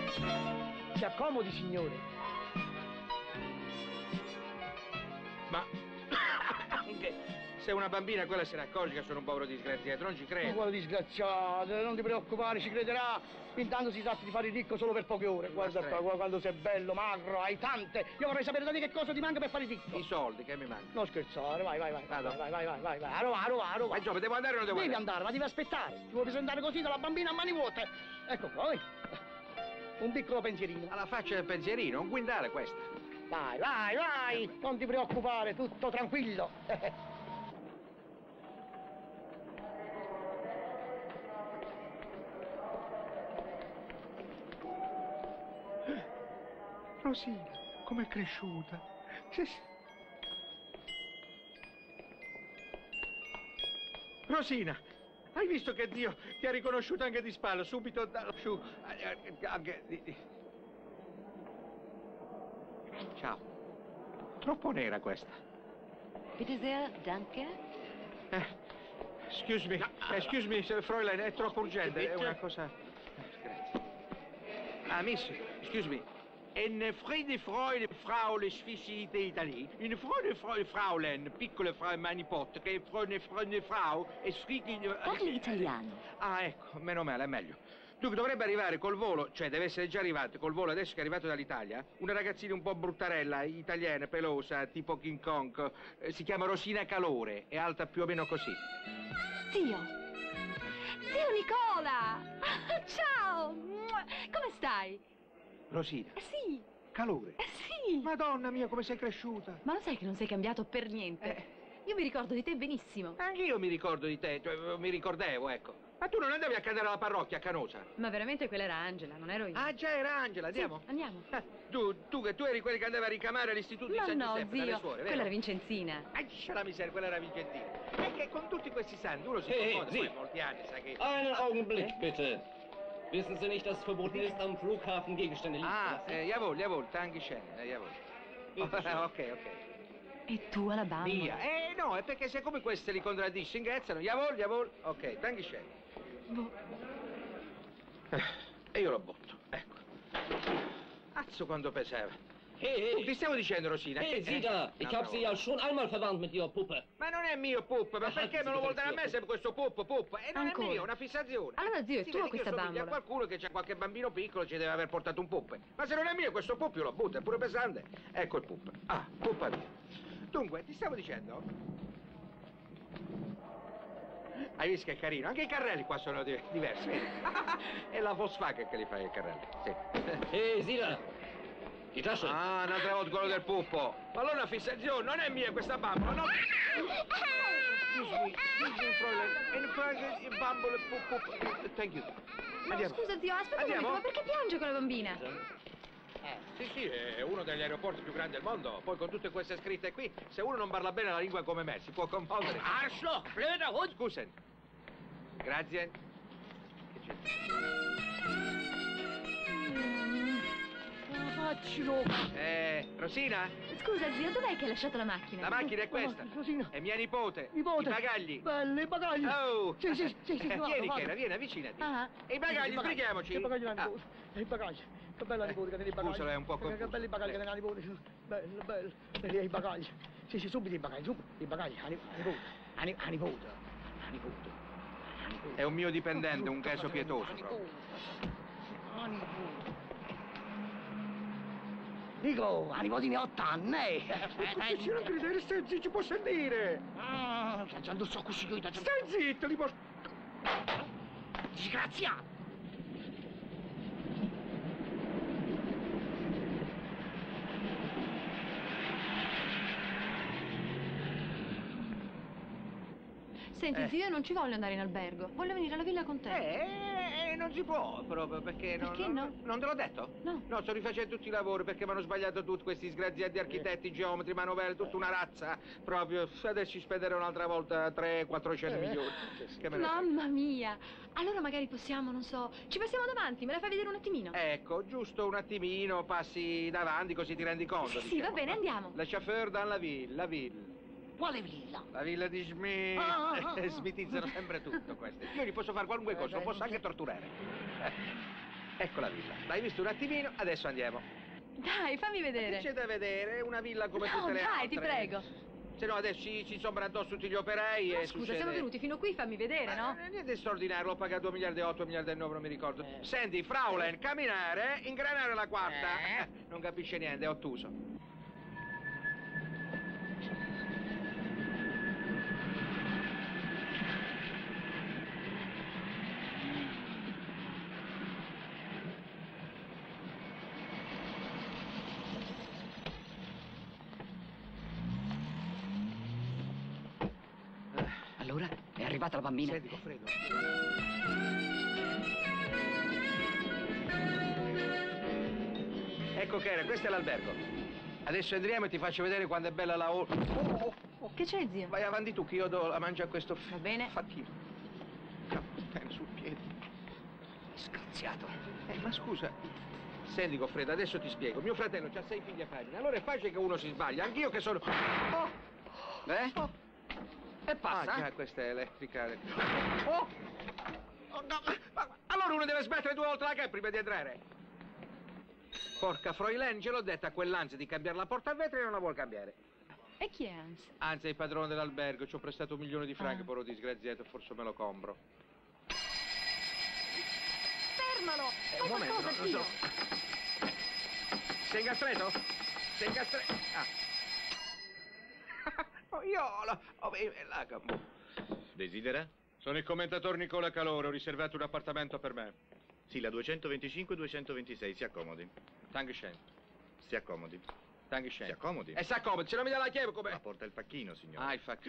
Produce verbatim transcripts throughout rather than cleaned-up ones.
Si accomodi, signore. Ma anche se una bambina quella se ne accorge che sono un povero disgraziato, non ci Ma credo. quale disgraziato, non ti preoccupare, ci crederà. Intanto si tratta di fare il ricco solo per poche ore. Guarda qua, guarda quando sei bello, magro, hai tante. Io vorrei sapere da te che cosa ti manca per fare il ricco. I soldi che mi mancano. Non scherzare, vai, vai, vai. Vado. Vai, vai, vai, vai, vai. Aro, aro, aro, Ma Giove, devo andare o non devo Devi andare? andare, ma devi aspettare. Ti vuoi presentare così dalla bambina a mani vuote. Ecco qua, vedi? Un piccolo pensierino. Alla faccia del pensierino, un guindale questa. Vai, vai, vai. Non ti preoccupare, tutto tranquillo. Rosina, com'è cresciuta? Rosina, hai visto che Dio ti ha riconosciuto anche di spalla, subito da su, anche di, di. Ciao. Troppo nera questa. Bitte sehr, danke. Eh, excuse me, eh, excuse me, Fräulein, è troppo urgente, è una cosa. Grazie. Ah, miss, excuse me. Een vrede Freude, Frau, le sfiscite Italie. Une vrede Freude, Fraulein, piccole Frau, mia nipote, che freude, freude Frau, e sfrighi... Parli italiano. Ah, ecco, meno male, è meglio. Dunque, dovrebbe arrivare col volo, cioè deve essere già arrivato col volo adesso che è arrivato dall'Italia, una ragazzina un po' bruttarella, italiana, pelosa, tipo King Kong, eh, si chiama Rosina Calore, è alta più o meno così. Zio! Zio Nicola! Ciao! Come stai? Rosina. Eh sì. Calore. Eh sì. Madonna mia, come sei cresciuta. Ma lo sai che non sei cambiato per niente? Eh. Io mi ricordo di te benissimo. Anch'io mi ricordo di te, cioè, mi ricordavo, ecco. Ma tu non andavi a cadere alla parrocchia a Canosa? Ma veramente quella era Angela, non ero io. Ah già, era Angela, andiamo? Sì, andiamo. Eh, tu, tu, che tu eri quelli che andava a ricamare all'istituto Ma di San no, Giuseppe, zio, dalle suore, vero? quella era Vincenzina. Ah, la miseria, quella era Vicentina. E che con tutti questi santi uno si Hey, confonde, hey, poi Sie. molti anni, sa che... Einen Augenblick, bitte. Wissen Sie nicht, dass es verboten ist, am Flughafen Gegenstände liegen zu Ah, lassen? eh, jawohl, jawohl, Dankeschön, eh, jawohl. Bitte schön. ok, ok. E tu alla bambola. Via. Eh, no, è perché se come queste li contraddisci, ingraziano, jawohl, jawohl, ok, Dankeschön. Boh. Eh, e io lo butto, ecco. Azzo quanto pesava. Hey, Oh, hey! ti stavo dicendo, Rosina. Hey, che- Sie eh, da! Ich un'altra habe Sie volta. ja schon einmal verwandt mit Ihrer Puppe. Ma non è mio pup, ma Ah, perché sì, me lo vuol sì, dare a me sì. sempre questo pup, pup? E non Ancora? è mio, è una fissazione. Allora, zio, è Si tua vede che io questa somiglia a bambola. qualcuno che c'ha qualche bambino piccolo ci deve aver portato un pup. Ma se non è mio questo pup io lo butto, è pure pesante. Ecco il pup. Ah, puppa mia. Dunque, ti stavo dicendo... Hai visto che carino? Anche i carrelli qua sono di- diversi. È la Volkswagen che li fa i carrelli. Sì. Hey, Sie da! Die Tasche! Ah, un'altra volta quello del puppo. Ma allora una fissazione, non è mia questa bambola, no? Excuse me, excuse me, Fräulein. In Frage, il bambolo, pup, pup. Thank you. No, Andiamo. scusa zio, aspetta un Andiamo? momento, ma perché piange quella bambina? Eh, sì, sì, è uno degli aeroporti più grandi del mondo. Poi con tutte queste scritte qui, se uno non parla bene la lingua come me, si può confondere. Arschloch! Blöder Hund! Scusen. Grazie. Che c'è? Faccio. Eh, Rosina? Scusa zio, dov'è che hai lasciato la macchina? La macchina è questa. Rosina. È mia nipote. Nipote. I bagagli. Belli, i bagagli. Oh! Sì, sì, sì, sì. Eh, vado, vieni, vado. Chiara, vieni, avvicinati. Ah. E i bagagli, sbrighiamoci. Che bagagli la Ah. nipote? E i bagagli. Che bella nipote che tiene i bagagli. Scusalo, è un po' Che- confuso. Che belli i bagagli che tiene la nipote. Bello, bello. E i bagagli. Sì, sì, subito i bagagli, subito. I bagagli, a nipote. A nipote. A nipote. A nipote. È un mio dipendente, un caso pietoso proprio. A nipote. Dico, a nipote ne ho ottanni, eh. Ma ci non credere, stai zitto, ci può sentire. Ah, sta non so così io. Stai zitto, li posso... Disgraziato. Senti Eh. zio, io non ci voglio andare in albergo. Voglio venire alla villa con te. Eh, eh, non si può proprio perché... non- Perché non, no? Non te l'ho detto? No. No, sto rifacendo tutti i lavori perché mi hanno sbagliato tutti questi sgraziati architetti, geometri, manovelle, tutta una razza. Proprio, adesso ci spenderò un'altra volta tre quattrocento Eh. milioni. Che me ne frega. Mamma mia! Allora magari possiamo, non so, ci passiamo davanti, me la fai vedere un attimino? Ecco, giusto un attimino, passi davanti così ti rendi conto. Sì, sì, va bene, andiamo. La chauffeur dans la ville, la ville. Quale villa? La villa di Smith. Ah, ah, ah, ah. Smitizzano sempre tutto queste. Io li posso fare qualunque cosa, lo posso anche torturare. Ecco la villa. L'hai visto un attimino, adesso andiamo. Dai, fammi Che vedere. c'è da vedere? È una villa come No, tutte le dai, altre. ti prego. Se no adesso ci, ci sombra addosso tutti gli operai Ma e scusa, succede... siamo venuti fino qui, fammi vedere, no? Ma, eh, niente di straordinario, l'ho pagato due miliardi e otto, miliardi e nove, non mi ricordo. Eh. Senti, Fraulein, camminare, ingranare la quarta. Eh. Non capisce niente, è ottuso. Allora? È arrivata la bambina? Senti, Goffredo. Ecco che era, questo è l'albergo. Adesso entriamo e ti faccio vedere quanto è bella la... Oh, oh, oh. Che c'è, zio? Vai avanti tu che io do la mangia a questo... Va bene. Fattino. Caputtana sul piede. Scazziato. Eh, ma scusa. Senti, Goffredo, adesso ti spiego. Mio fratello ha sei figli a femmina. Allora è facile che uno si sbaglia. Anch'io che sono... Oh! Beh? Oh! E passa? Ah, già, questa è elettrica. Oh! Oh, no. Ma- Allora uno deve smettere due volte la che prima di entrare. Porca Fräulein, ce l'ho detta a quell'ansia di cambiare la porta a vetro e non la vuol cambiare. E chi è Hans? Anzi, è il padrone dell'albergo, ci ho prestato un milione di franchi, Ah. povero disgraziato, forse me lo compro. Fermalo! Eh, Fai un momento, qualcosa, non zio! so. Sei ingastretto? Sei ingastretto? Ah. Oh, io la... Oh, eh, la... Desidera? Sono il commentatore Nicola Calore, ho riservato un appartamento per me. Sì, la duecentoventicinque duecentoventisei, si accomodi. Dankeschön. Si accomodi. Dankeschön. Si accomodi. E si accomodi, se non mi dà la chiave come... Ma porta il pacchino, signore. Ah, il fa...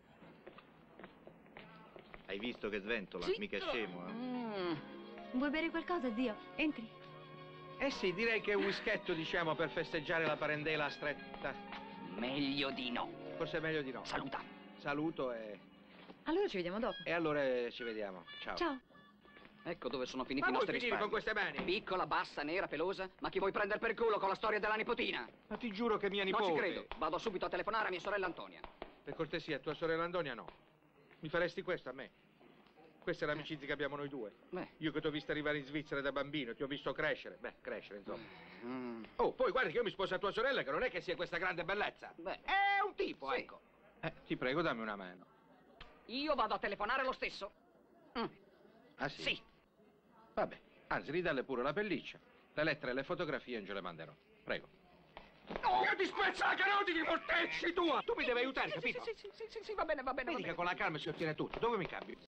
Hai visto che sventola? Sì. Mica è scemo, eh? Mm. Vuoi bere qualcosa, zio? Entri. Eh sì, direi che è un whisketto, diciamo, per festeggiare la parentela stretta. Meglio di no. Forse è meglio di no. Saluta. Saluto e... Allora ci vediamo dopo. E allora ci vediamo. Ciao. Ciao. Ecco dove sono finiti Ma i vuoi nostri finire risparmi. con queste mani? Piccola, bassa, nera, pelosa. Ma chi vuoi prendere per culo con la storia della nipotina? Ma ti giuro che mia nipote... Non ci credo. Vado subito a telefonare a mia sorella Antonia. Per cortesia, tua sorella Antonia no. Mi faresti questo a me? Questa è l'amicizia che abbiamo noi due. Beh. Io che ti ho visto arrivare in Svizzera da bambino, ti ho visto crescere. Beh, crescere, insomma. Mm. Oh, poi guarda che io mi sposo a tua sorella, che non è che sia questa grande bellezza. Beh. È un tipo, Sì. ecco. Eh, ti prego, dammi una mano. Io vado a telefonare lo stesso. Mm. Ah, sì? Sì. Vabbè, anzi, ridalle pure la pelliccia. Le lettere e le fotografie non ce le manderò. Prego. Oh, che ti spezza la carota di mortecci tua! Tu mi devi aiutare, Sì, capito? sì, sì, sì, sì, sì, va bene, va bene, va Vedi bene. che con la calma si ottiene tutto. Dove mi cambio?